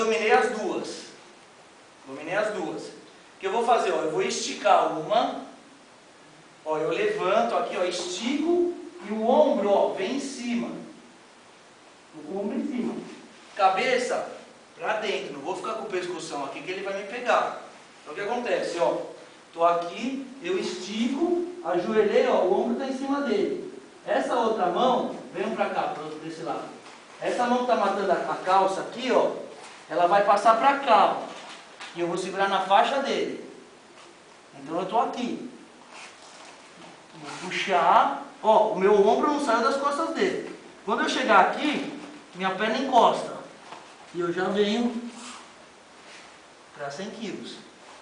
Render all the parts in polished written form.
dominei as duas. Dominei as duas. O que eu vou fazer? Ó, eu vou esticar uma. Ó, eu levanto aqui, ó, estico e o ombro, ó, vem em cima. O ombro em cima. Cabeça pra dentro. Não vou ficar com o pescoção aqui que ele vai me pegar. Então o que acontece? Ó, tô aqui, eu estico, ajoelhei, ó, o ombro tá em cima dele. Essa outra mão, venham pra cá, desse lado. Essa mão que tá matando a calça aqui, ó, ela vai passar pra cá, ó. E eu vou segurar na faixa dele. Então eu tô aqui. Vou puxar, ó, o meu ombro não saiu das costas dele. Quando eu chegar aqui, minha perna encosta. E eu já venho para 100 quilos.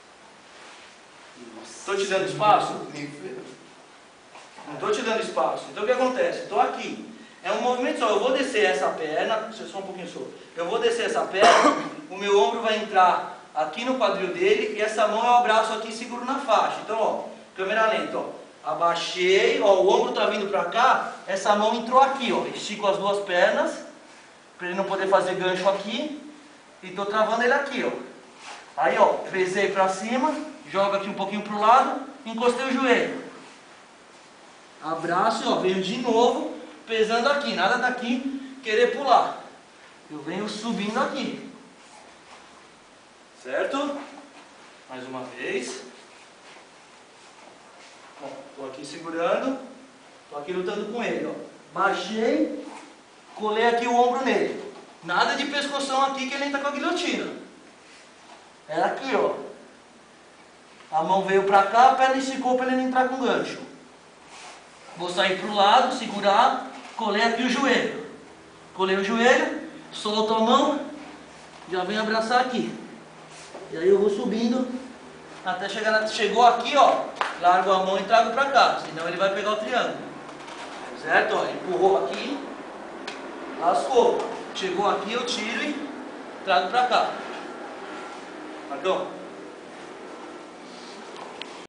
Estou te dando espaço? Não estou te dando espaço. Então o que acontece? Estou aqui. É um movimento só. Eu vou descer essa perna. Só um pouquinho só. Eu vou descer essa perna. O meu ombro vai entrar aqui no quadril dele. E essa mão é o braço aqui seguro na faixa. Então, ó, câmera lenta, ó. Abaixei, ó, o ombro está vindo para cá, essa mão entrou aqui, ó. Estico as duas pernas, para ele não poder fazer gancho aqui, e estou travando ele aqui, ó. Aí, ó, pesei para cima, jogo aqui um pouquinho para o lado, encostei o joelho. Abraço, ó, venho de novo, pesando aqui, nada daqui, querer pular. Eu venho subindo aqui. Certo? Mais uma vez. Estou aqui segurando, estou aqui lutando com ele, ó. Baixei, colei aqui o ombro nele. Nada de pescoção aqui que ele entra com a guilhotina. É aqui, ó. A mão veio pra cá, a perna esticou para ele não entrar com gancho. Vou sair pro lado, segurar, colei aqui o joelho. Colei o joelho, solto a mão, já venho abraçar aqui. E aí eu vou subindo até chegar na... Chegou aqui, ó. Largo a mão e trago para cá, senão ele vai pegar o triângulo. Certo? Ó, empurrou aqui, lascou. Chegou aqui, eu tiro e trago para cá. Marcão.